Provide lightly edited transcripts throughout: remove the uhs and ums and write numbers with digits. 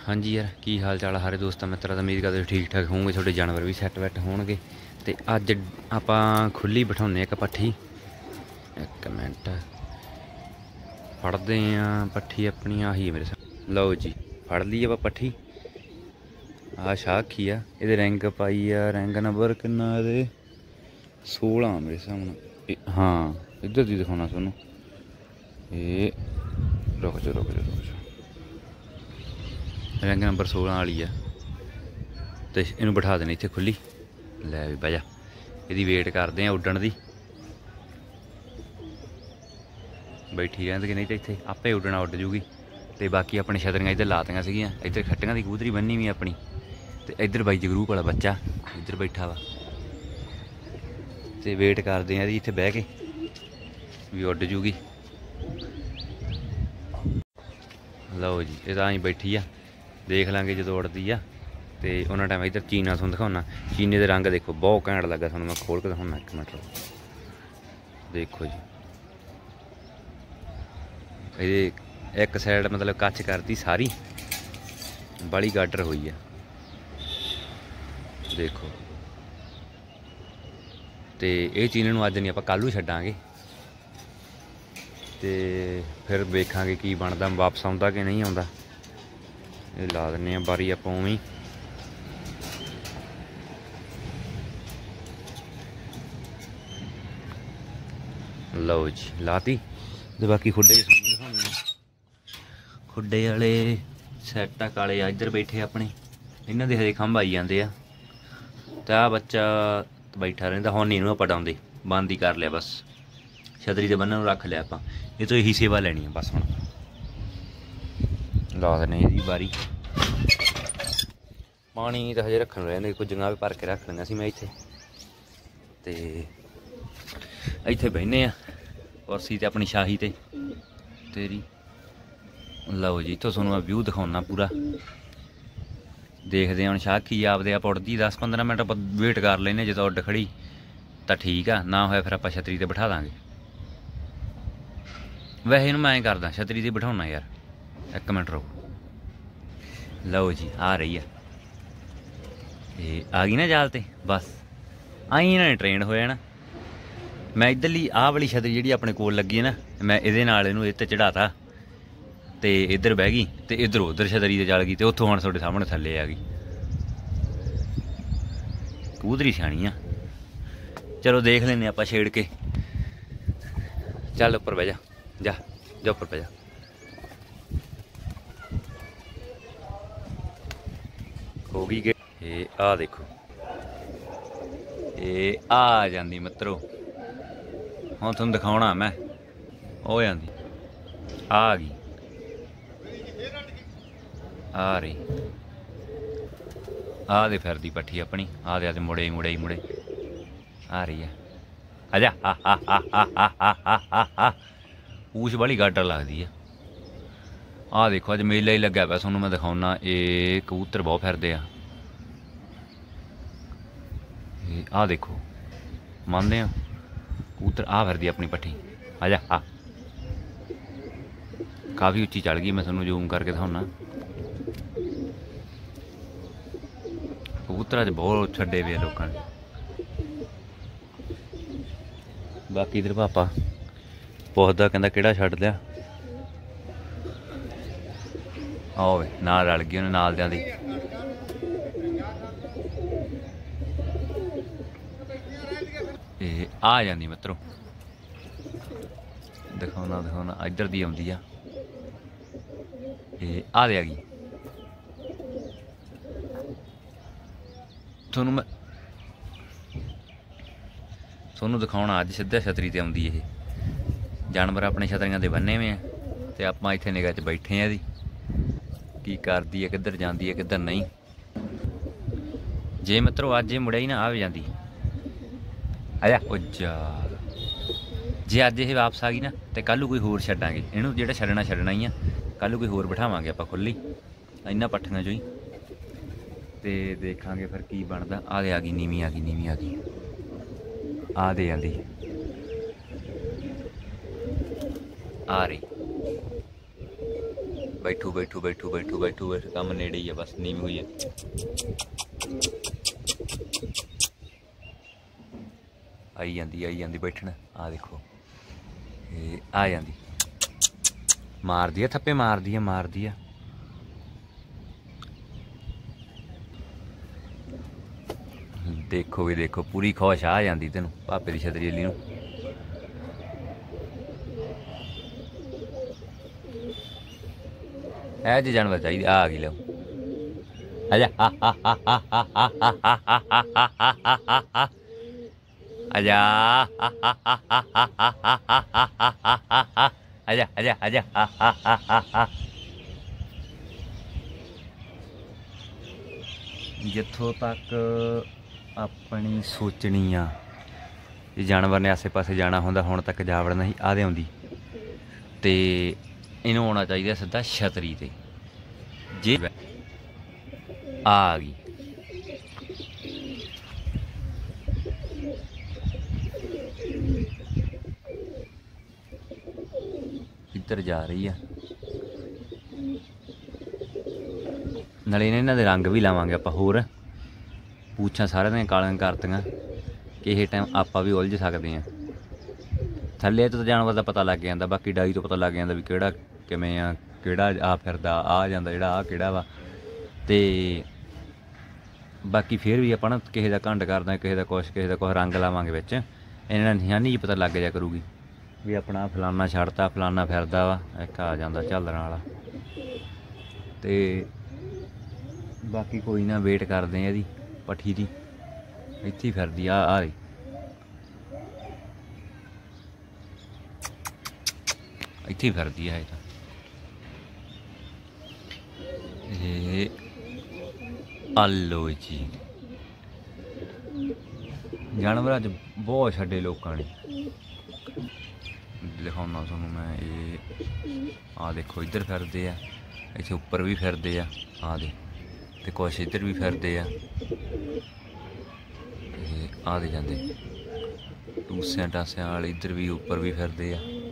हाँ जी यार, की हाल चाल सारे दोस्तों मित्रों, उम्मीद करते ठीक ठाक होंगे, थोड़े जानवर भी सैट वैट होणगे। तो अज आपां खुली बिठाने एक पट्ठी। एक मिनट फड़ते हैं पट्ठी अपनी, आही है मेरे साथ। लो जी फड़ ली आप पट्ठी। आ शाखी आ, ये रैंक पाई आ, रैंक नंबर किन्ना ये 16 मेरे सामने। हाँ इधर दी दिखाना थोनू, ये रुक जाओ रुक जाओ रुक जाओ, रैंक नंबर 16 वाली है। तो इनू बिठा देने इत्थे खुली। लै भी बजा, यदी वेट करते हैं उड्डण की, बैठी रहती कि नहीं तो इत्थे आपे उड्डना उड्ड जूगी। तो बाकी अपने छतरियाँ इधर लातियां सीगियां, इधर खट्टियां की कबूतरी बन्नी हुई अपनी। तो इधर बाई जगरूप वाला बच्चा इधर बैठा वा, तो वेट करते हैं इत्थे बह के भी उड्ड जूगी। लो जी ये अं बैठी आ, देख लाँगे जो उड़ती आ। तो उन्होंने टाइम इधर चीना तुम दिखाना, चीने के रंग देखो बहुत घैंट लगा, थोड़ा मैं खोल के दिखाना एक मिनट। देखो जी ये एक साइड मतलब कच करती सारी, बड़ी गाडर हुई है देखो। तो ये चीने अज नहीं आप कल छड्डांगे, तो फिर वेखांगे की बनता, वापस आता कि नहीं आता। ये ला दें बारी आप उवें। लो जी लाती। तो बाकी खुडे खुडे वाले सैट आ काले आ, इधर बैठे अपने, इन्हों के हजे खंभ आई जाते आ। तो आ बच्चा बैठा रहा, हुण नहीं आप डाउंदे, बंद ही कर लिया बस, छतरी से बन्ने रख लिया आप। ये तो यही सेवा लैनी है बस। हम ला देने जी बारी। पानी तो हजे रखन रहे, कुछ भी भर के रख लिया सी मैं इत्थे। ते इत्थे बहने आ कुर्सी ते अपनी शाही ते तेरी। लो जी इतों थोड़ा व्यू दिखाना पूरा, देखते हम शाखी आपदे आप उड़ती 10-15 मिनट आप वेट कर लेने, जो उड्ड खड़ी तो ठीक आ, ना होया फिर आप छतरी ते बिठा देंगे। वैसे इनू मैं करदा छतरी ते बिठाना यार, एक मिनट रुको। लो जी आ रही है, ये आ गई ना जाल ते, बस आई इन्होंने ट्रेन हो जाना। मैं इधरली आह वाली छतरी जी अपने कोल लगी है ना, मैं ये इत्ते चढ़ाता, तो इधर बह गई, तो इधर उधर छतरी ते चल गई, तो उत्थों हम थोड़े सामने थल्ले आ गई। कबूतरी सियाणी आ, चलो देख लें आप छेड़ के। चल उपर बह जा, जा जा उपर बह जा। हो गई गे, ये आ देखो ये आ जाती मित्रों, हुण तुहानूं दिखाउणा मैं, हो जाती आ गई, आ रही आ दे फिरदी पट्ठी अपनी, आ दे मुड़े मुड़े मुड़े आ रही है। आजा पूछ बड़ी गाडर लगती है। आ देखो अज मेला ही लग्या पिया, तुहानूं मैं दिखाउणा, ये कबूतर बहुत फिरदे आ। आ देखो मानते हैं कबूतर आ फिरदी अपनी पट्ठी। आजा आ काफ़ी उच्ची चढ़ गई, मैं थोनों जूम करके दिखाना। कबूतर अज बहुत छड्डे पे लोगों ने। बाकी इधर पापा पुछदा कहंदा किहड़ा छड्ड लिया, आओ नाल रल गई उन्हें नालदियां दी। आ जाती मित्रों, दिखाना दिखाना इधर दी आउंदी आ, आ दे आ गई। थोनों दिखाना अज सीधा छतरी ते आउंदी। ये जानवर अपने छतरियां ते बन्ने हुए हैं, तो आप इत्थे निगाह च बैठे हैं, की करदी है, किधर जाती है किधर नहीं। जे मित्रों अज ये मुड़े ही ना आ भी जाती, आजा जा जे अज ये वापस आ गई ना, तो कल कोई होर छड्डांगे इनू, जो छड्डना छड्डना ही आ, कल कोई होर बिठावांगे आप खुली इन्हां पट्ठियां चों ही। तो देखांगे फिर की बनता। आ दे आ गई नीवी, आ गई नीवी आ गई, आ दे आंदी आ रही। बैठू बैठू बैठू बैठू बैठू बैठू काम नेड़े ही है, बस नीवी हुई है। आई जाती बैठना। आ देखो आ जाती, मार दिया थप्पे, मार दिया। देखो भी देखो, पूरी खुश आ जाती तेन भापे की छतरी अली नूं। है जी जानवर चाहिए, आ गई लो आजा आजा आजा आजा आजा। जिथों तक अपनी सोचनी आ, जानवर ने आसे पासे जाना होंदा, हुण तक जा वड़ना ही आदे आउंदी ते इनू आना चाहिए सीधा छतरी ते। जे आ गई इधर जा रही है, नाले इन्हां दे रंग भी लावांगे आपां होर। पूछां सारे दिन कालियां करतियां, किसी टाइम आपां भी उलझ सकते हैं। थल्ले तो जानवर का पता लग जाता, बाकी डाई तो पता लग जाता भी किहड़ा किवें आ, किहड़ा आ फिरदा आ जांदा, जिहड़ा आ किहड़ा वा। ते बाकी फिर भी आपां ना किसी दा घंड करदा, किसी दा कुछ रंग लावांगे विच, इन्हां निशानी जी पता लग जाया करूगी भी अपना फलाना छड्डता, फलाना फिरदा वा, एक आ जांदा झालरां वाला। ते बाकी कोई ना, वेट करदे आ इहदी पट्ठी दी, इत्थे फिरदी आ रही। इत्थे फिरदी है तो ये। आलो जी जानवर अज बहुत छड्डे लोगों ने, दिखाना तुहानूं मैं। ये आ देखो इधर फिरदे आ, इत्थे उपर भी फिरदे आ दे, ते कुछ इधर भी फिरदे आ दे जांदे टूसियां टासियां वाले, इधर भी उपर भी फिरदे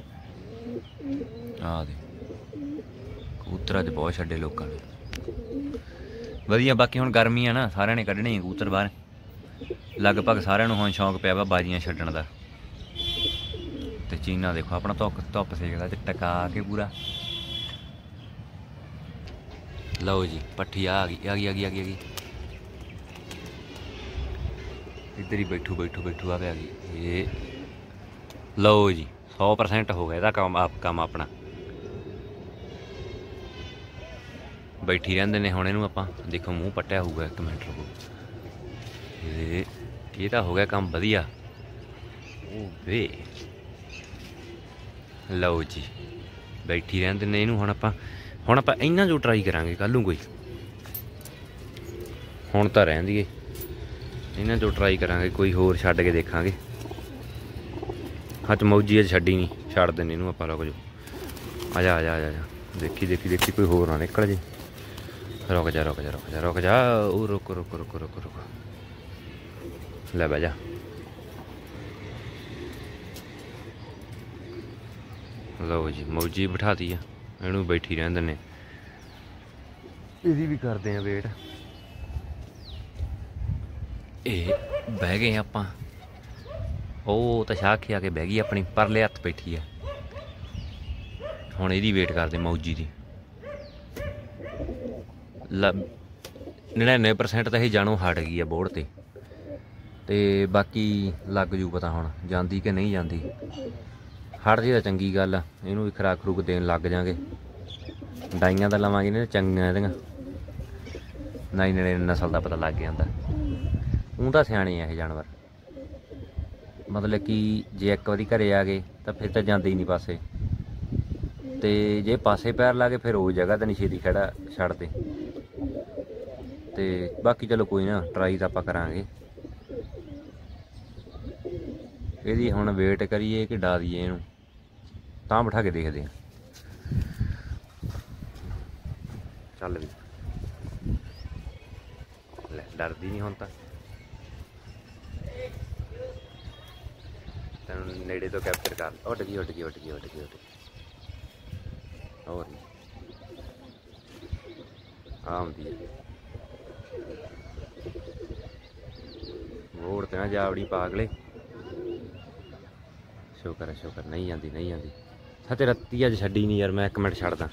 आ दे। कबूतर अज बहुत छड्डे लोगों ने, वधिया। बाकी हुण गर्मी है ना, सारिਆਂ ने कड्ढने कबूतर बाहर, लगभग सारिਆਂ ਨੂੰ हुण शौक पिया वा बाजियां छड्डण दा। ते चीना देखो अपना धुप्प सेकदा टका के पूरा। लो जी पट्ठी आ गई इधर ही बैठू आ गई। ये लो जी 100% हो गया ਇਹਦਾ ਕੰਮ अपना। बैठी रहंदे ने हुण इहनूं आपां देखो मूँह पट्टिया होऊगा, 1 मिनट रुको। ये तो हो गया काम वधिया। वे लो जी बैठी रहंदे ने इहनूं, हुण आपां इन्हां जो ट्राई करांगे कल नूं कोई। हुण तां रहण दीए, इन्हां जो ट्राई करांगे कोई होर छड्ड के देखांगे। हच मौजी अज छड्डी नहीं, छड्ड देने इहनूं आपां। रुक जाओ आजा देखी कोई होर ना निकल जे। रुक जा ओ रुक ले बह जा। लो जी मौजी बिठाती है, इहनूं बैठी रहन दिन्ने, इहदी भी करते हैं वेट। ये बह गए आपां, ਉਹ ਤਾਂ ਸ਼ਾਹ ਖਿਆ ਕੇ ਬਹਿ ਗਈ ਆਪਣੀ, ਪਰਲੇ ਹੱਥ ਬੈਠੀ ਆ। ਹੁਣ ਇਹਦੀ ਵੇਟ ਕਰਦੇ ਮੌਜੀ ਦੀ। 99% ਤਾਂ ਇਹ ਜਾਣੋਂ ਹਟ ਗਈ ਆ ਬੋਰਡ ਤੇ ਬਾਕੀ ਲੱਗ ਜੂ ਪਤਾ ਹੁਣ ਜਾਂਦੀ ਕਿ ਨਹੀਂ ਜਾਂਦੀ। ਹਟ ਜੇ ਤਾਂ ਚੰਗੀ ਗੱਲ ਆ, ਇਹਨੂੰ ਵੀ ਖੁਰਾਕ ਖਰੂਕ ਦੇਣ ਲੱਗ ਜਾਵਾਂਗੇ। ਡਾਈਆਂ ਤਾਂ ਲਵਾਂਗੇ ਨੇ ਚੰਗੀਆਂ ਇਹਦੀਆਂ, ਨਾਈ ਨੇੜੇ ਨਸਲ ਦਾ ਪਤਾ ਲੱਗ ਜਾਂਦਾ। ਊਂ ਤਾਂ ਸਿਆਣੇ ਆ ਇਹ ਜਾਨਵਰ, मतलब कि जे एक बारी घरे आ गए तो फिर तो जाते ही नहीं पासे, तो जे पासे पैर ला के फिर उस जगह तो नहीं छेती खड़ा छड्डदे। तो बाकी चलो कोई ना, ट्राई तो आपां करांगे। इहदी हुण वेट करिए कि डा दईए इहनूं, तां बिठा के देखदे हां। चल भी ले डरदी नहीं हुण तां, नेड़े तो कैप्चर कर। उठ गई और आती है मोड़ ते ना जावड़ी पागले। शुकर है शुकर, नहीं आती नहीं आती। सच रत्ती अज छड्डी नहीं यार, मैं 1 मिनट छड्डदा।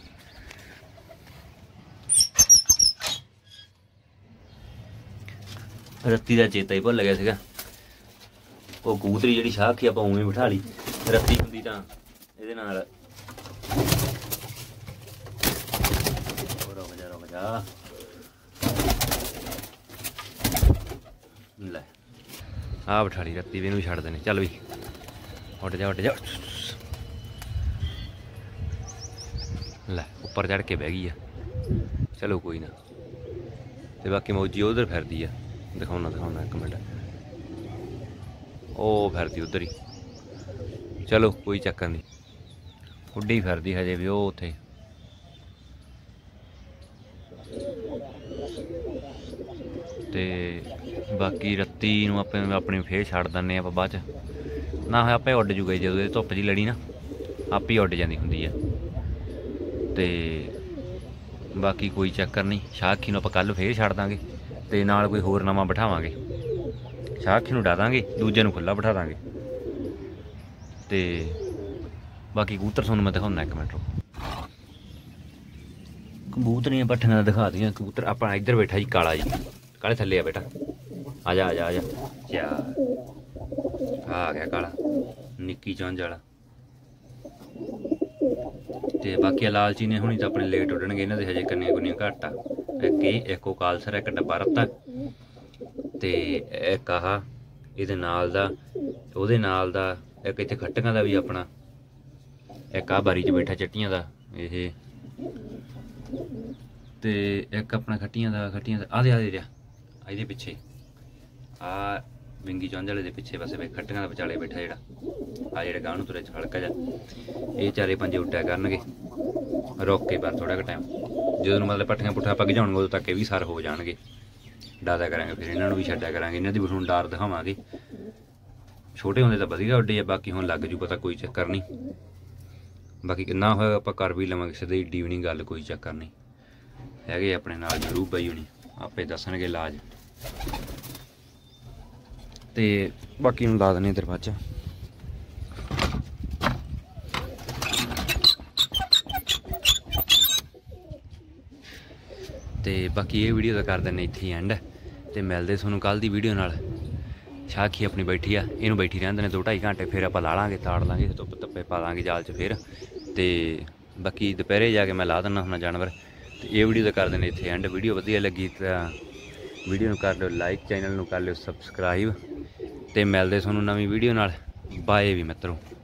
रत्ती का चेता ही भुल गया सीगा। वो कबूतरी जिहड़ी शाख ही आपां उवें बिठा ली, रत्ती हुंदी तां इहदे नाल। रुक जा लै आ बिठा ली रत्ती भी, इहनूं छड्ड देने। चल भी उड़ जा उड़ जा। लै उपर चढ़ के बह गई आ। चलो कोई ना। ते बाकी मौजी उधर फिरदी आ, दिखाउणा 1 मिनट। ओ फिरदी उधर ही। चलो कोई चक्कर नहीं, उड्डी ही फिरदी हजे भी। ओ उत्थे ते बाकी रत्ती नूं अपनी फेर छड्ड दिंदे आपां बाद च। ना होया आपे उड्ड जूगा जदों ये धुप्प जी लड़ी ना, आपे ही उड्ड जांदी हुंदी आ। ते बाकी कोई चक्कर नहीं, शाखी नूं आपां कल फेर छड्ड दांगे ते नाल कोई होर नवां बिठावांगे। शाखी नूं डा दांगे, दूजे नूं खुल्ला बिठा दांगे। ते बाकी कबूतर तुहानूं मैं दिखाउणा 1 मिनट। कबूतरियां पट्ठियां दिखा दियां। कबूतर अपना इधर बैठा जी काला जी, काले थल्ले आ बेटा। आ जा आ जा आ जा। आ गया काला निक्की चुंझ वाला। ते बाकी लालची ने हुणी तां अपने लेट उड्डणगे, इन्हां दे हजे कन्नियां कुन्नियां घट्ट आ। एक ओह कालसर, एक डब्बा रत्ता ते एक आह इहदे नाल दा, ओहदे नाल दा एक इत्थे खट्टियां दा भी अपना, एक आ बारी च बैठा चट्टियां दा इह, ते एक अपना खट्टियां दा आदे रिहा ਇਹਦੇ ਪਿੱਛੇ आ विंगी चुंझ वाले दे पिछे पासे खट्टियां दा विचाले बैठा जिहड़ा आ जिहड़े गांह नूं तुरे हल्का जा, ये 4-5 उड्डिया करनगे रुक के पर थोड़ा टाइम। ਜਦੋਂ मतलब पट्ठियां पुट्ठियां पग जाउणगे उदों तक ये भी सर हो जाणगे। डादा करांगे फिर इन्हां नूं भी छड्डिया करांगे, इन्हां दी भी हुण डार दिखावांगे। छोटे हुंदे तां वधिया उड्डे आ, बाकी हुण लग जू पता, कोई चक्कर नहीं। बाकी ना होया आपां कर भी लवांगे, सिद्धी ईडी भी नहीं गल, कोई चक्कर नहीं। हैगे अपने नाल जरूर बई हुणी, आपे दसणगे इलाज। ते बाकी नूं ला दिंदे दरवाजा। ते बाकी ये वीडियो दा कर दिंदे इत्थे ही एंड, ते मिलदे तुहानूं कल दी वीडियो नाल। शाखी अपनी बैठी आ, इनू बैठी रहंदे ने 2-2.5 घंटे, फिर आपां ला लांगे, ताड़ लांगे, धुप्प धप्पे पा लांगे जाल च फिर। ते बाकी दोपहरे जाके मैं ला दिंदा हुंदा जानवर। ते ये वीडियो दा कर दिंदे इत्थे एंड। वीडियो वधिया लगी तां वीडियो नूं कर लिओ लाइक, चैनल नूं कर लिओ सबसक्राइब, ते मिलदे तुहानूं नवीं वीडियो नाल। बाय भी मित्रों।